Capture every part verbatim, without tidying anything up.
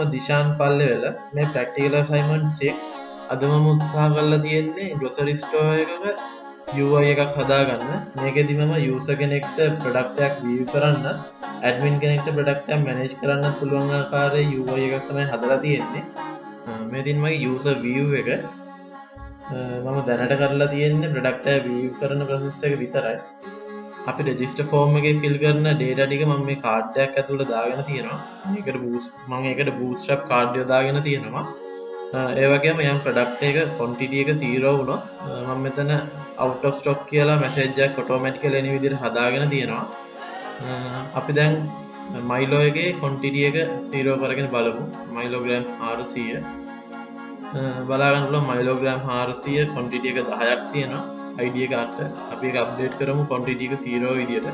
දිශාන් පල්ලෙවල මේ practical assignment six අද මම උත්සාහ කරලා තියෙන්නේ ග්‍රොසරි ස්ටෝර් එකක U I එකක් හදාගන්න. මේකෙදි මම යූසර් කෙනෙක්ට ප්‍රොඩක්ට් එකක් view කරන්න, ඇඩ්මින් කෙනෙක්ට ප්‍රොඩක්ට් එකක් මැනේජ් කරන්න පුළුවන් ආකාරයේ U I එකක් තමයි හදලා තියෙන්නේ. මේ දින මගේ යූසර් view එක මම දැනට කරලා තියෙන්නේ ප්‍රොඩක්ට් එක view කරන process එක විතරයි. අපි රෙජිස්ටර් ෆෝම් එකේ ෆිල් කරන ඩේටා ටික මම මේ කාඩ් එකක් ඇතුළේ දාගෙන තියෙනවා. මේකට බූස්ට් මම ඒකට බූට්ස්ට්‍රැප් කාඩ් එක දාගෙන තියෙනවා. ඒ වගේම යම් ප්‍රොඩක්ට් එක ක්වොන්ටිටි එක zero වුණොත් මම මෙතන out of stock කියලා මැසේජ් එකක් ඔටෝමැටිකලි එන විදිහට හදාගෙන තියෙනවා. අපි දැන් මයිලෝ එකේ ක්වොන්ටිටි එක zero කරගෙන බලමු. මයිලෝග්‍රෑම් හාරසිය බලා ගන්න පුළුවන්. මයිලෝග්‍රෑම් හාරසිය ක්වොන්ටිටි එක දහයක් තියෙනවා. I D එක අට. අපි ඒක අප්ඩේට් කරමු ක්වොන්ටිටි එක zero විදියට.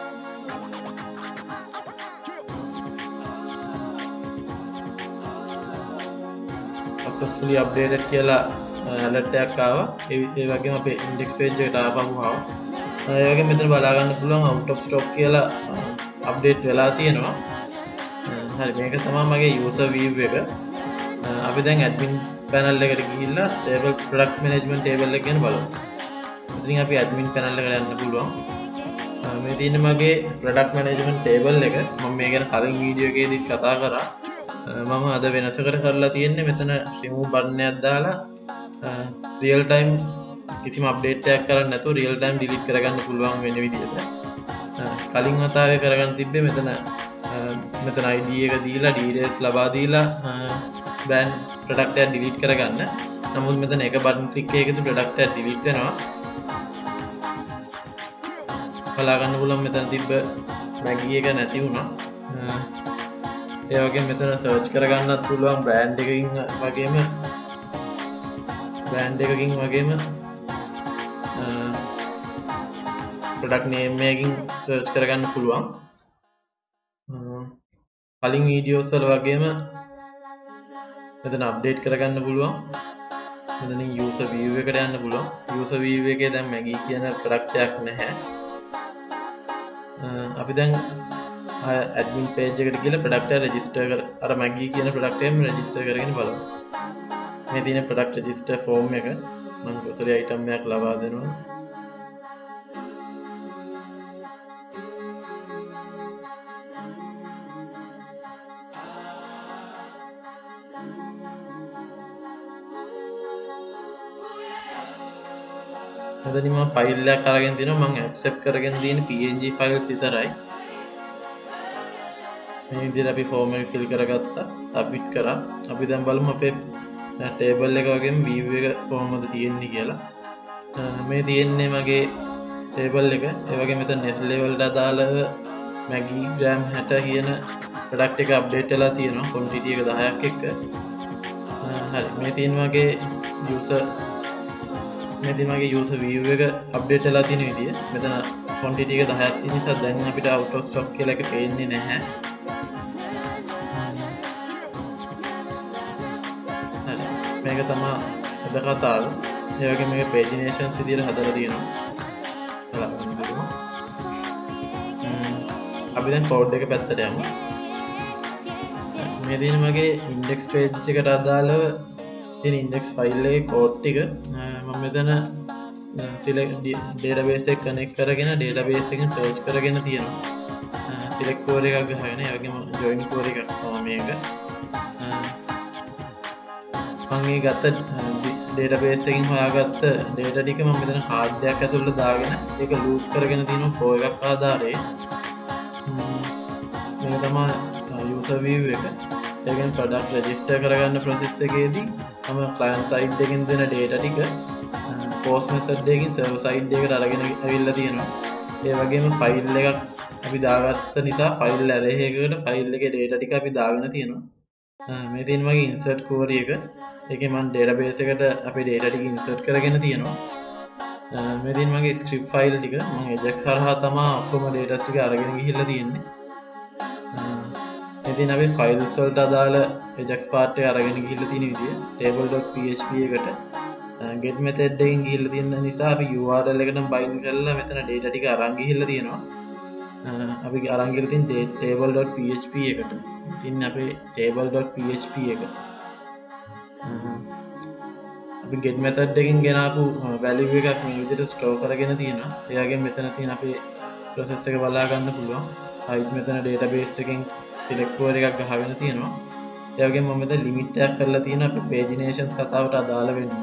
successfully updated කියලා alert එකක් ආවා. ඒ වගේම අපේ index page එකට ආපහු ආවා. ඒ වගේම මෙතන බලා ගන්න පුළුවන් out of stock කියලා update වෙලා තියෙනවා. හරි මේක තමයි මගේ user view එක. අපි දැන් admin panel එකට ගිහිල්ලා table product management table එක ගැන බලමු. ඉතින් අපි admin panel එකට යන්න පුළුවන්. මේ තියෙන්නේ මගේ product management table එක. මම මේ ගැන කලින් වීඩියෝ එකේදීත් කතා කරා. මම අද වෙනසකට කරලා තියෙන්නේ මෙතන remove button එකක් දාලා real time කිසිම update එකක් කරන්න නැතුව real time delete කරගන්න පුළුවන් වෙන විදිහට. කලින් වතාවේ කරගන්න තිබ්බේ මෙතන මෙතන I D එක දීලා details ලබා දීලා brand product එක delete කරගන්න. නමුත් මෙතන එක button click එකකින් product එක delete වෙනවා. බලා ගන්න පුළුවන් මෙතන තිබ්බ Maggie එක නැති වුණා. ඒ වගේම මෙතන සර්ච් කරගන්නත් පුළුවන් බ්‍රෑන්ඩ් එකකින් වගේම බ්‍රෑන්ඩ් එකකින් වගේම ප්‍රොඩක්ට් නේම් එකකින් සර්ච් කරගන්න පුළුවන්. කලින් වීඩියෝස් වල වගේම මෙතන අප්ඩේට් කරගන්න පුළුවන්. මෙතනින් user view එකට යන්න පුළුවන්. user view එකේ දැන් Maggie කියන ප්‍රොඩක්ට් එකක් නැහැ. අපි දැන් admin page එකට ගිහලා product එක register කර අර Maggie කියන product එකම register කරගෙන බලමු. මේ තියෙන product register form එක මම grocery item එකක් ලබා දෙනවා. මෙතන මම ෆයිල් එකක් අරගෙන තිනවා. මම accept කරගෙන තියෙන P N G files විතරයි. මේ විදිහට අපි ෆෝම් එක fill කරගත්තා. submit කරා. අපි දැන් බලමු අපේ table එක වගේම view එක කොහොමද තියෙන්නේ කියලා. මේ තියෙන්නේ මගේ table එක. ඒ වගේම මෙතන Nestle වලට අදාළව Maggie gram හැට කියන product එක update වෙලා තියෙනවා. quantity එක දහයක් එක්ක. හරි මේ තියෙන මගේ user මේ තියෙන මගේ user view එක update වෙලා තියෙන විදිය. මෙතන quantity එක දහයක් තියෙන නිසා දැන් අපිට out of stock කියලා එක පේන්නේ නැහැ. මේක තමයි අද කතාව. ඒ වගේ මේක paginations විදියට හදලා තියෙනවා. බලන්න බලමු. අපි දැන් code එක පැත්තට යමු. මේ තියෙන මගේ index page එකට අදාළව තියෙන index file එකේ code ටික මම මෙතන select database එක connect කරගෙන database එකෙන් search කරගෙන තියෙනවා. select query එකක් ගහගෙන ඒ වගේම join query එකක් තමයි මේක. මම මේ ගත්ත database එකකින් හොයාගත්ත data ටික මම මෙතන hard එකක් ඇතුළට දාගෙන ඒක loop කරගෙන තියෙනවා flow එකක් ආධාරයෙන්. මේක තමයි user view එක. ඒ කියන්නේ product register කරගන්න process එකේදී මම client side එකකින් දෙන data ටික post method එකකින් server side එකට අරගෙන ඇවිල්ලා තියෙනවා. ඒ වගේම file එකක් අපි දාගත්ත නිසා file array එකකට file එකේ data ටික අපි දාගෙන තියෙනවා. මේ තියෙන මගේ insert query එක. ඒකේ මම database එකට අපේ data ටික insert කරගෙන තියෙනවා. මේ තියෙන මගේ script file ටික මම ajax හරහා තමයි ඔක්කොම data ටික අරගෙන ගිහිල්ලා තියෙන්නේ. මේ තියෙන අපේ files වලට අදාළ ajax part එක අරගෙන ගිහිල්ලා තියෙන විදිය table.php එකට get method එකකින් ගිහිල්ලා තියෙන නිසා අපි U R L එකට bind කරලා මෙතන data ටික අරන් ගිහිල්ලා තියෙනවා. අපි අරන් ගිහලා තියෙන table.php එකට. ඉතින් අපේ table.php එක අපි get method එකකින් ගෙනාපු value එකක් මේ විදිහට store කරගෙන තියෙනවා. ඒ වගේම මෙතන තියෙන අපේ process එක බලා ගන්න පුළුවන්. ආයිත් මෙතන database එකෙන් select query එකක් ගහගෙන තියෙනවා. ඒ වගේම මම මෙතන limit එකක් කරලා තියෙනවා අපේ pagination කතාවට අදාළ වෙන්න.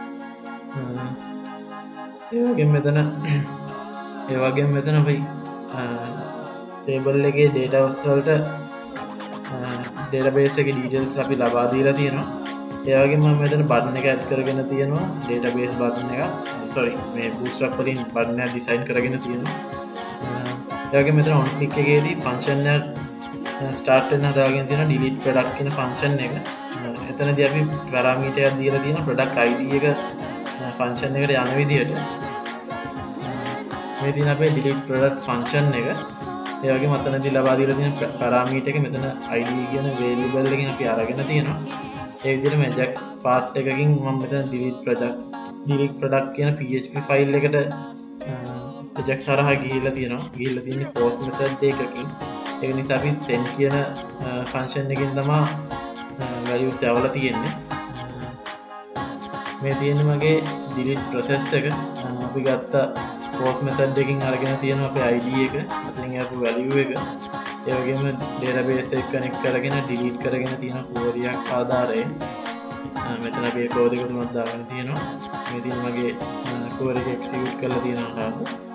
ඒ වගේම මෙතන ඒ වගේම මෙතන අපි table එකේ data වලට database එකේ details අපි ලබා දීලා තියෙනවා. ඒ වගේම මම මෙතන button එක add කරගෙන තියෙනවා database button එක. sorry මේ bootstrap වලින් button එක design කරගෙන තියෙනවා. ඒ වගේම මෙතන on click එකේදී function එක start වෙන හදාගෙන තියෙනවා delete product කියන function එක. එතනදී අපි parameter එකක් දීලා තියෙනවා product id එක function එකට යන විදිහට. මේ තියෙන අපේ delete product function එක. ඒ වගේම අතනදී ලබා දීලා තියෙන parameter එක මෙතන id කියන variable එකකින් අපි අරගෙන තියෙනවා. ඒ විදිහටම ajax part එකකින් මම මෙතන delete product delete product කියන php file එකට ajax හරහා ගිහිල්ලා තියෙනවා. ගිහිල්ලා තියෙන්නේ post method එකකින්. ඒක නිසා අපි send කියන function එකකින් තමයි values යවලා තියෙන්නේ. මේ තියෙන්නේ මගේ delete process එක. අපි ගත්ත post method එකකින් අරගෙන තියෙනවා අපේ id එක. අතලින් ආපු value එක. ඒ වගේම database එක connect කරගෙන delete කරගෙන තියෙන query එකක් ආධාරයෙන් මෙතන අපි ඒ code එක තුනක් දාගෙන තියෙනවා. මේ තියෙන මගේ query එක execute කරලා තියෙනවා.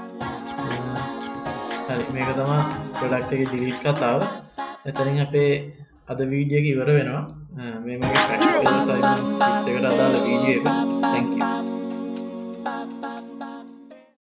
හරි මේක තමයි product එකේ delete කතාව. එතනින් අපේ අද වීඩියෝ එක ඉවර වෙනවා. මේ මගේ practical assignment six එකට අදාළ වීඩියෝ එක. Thank you.